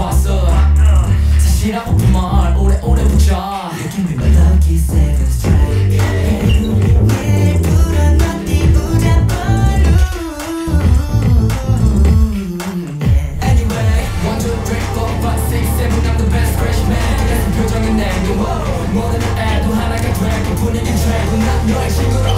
왔어 사실하고 말 오래오래 보자 Give me my lucky seven strike 예 불안하디 우자버루 Anyway 1, 2, 3, 4, 5, 6, 7 I'm the best freshman 그래서 표정은 냉겨 모르는 애도 하나가 되고 분위기 최고 난 너의 친구로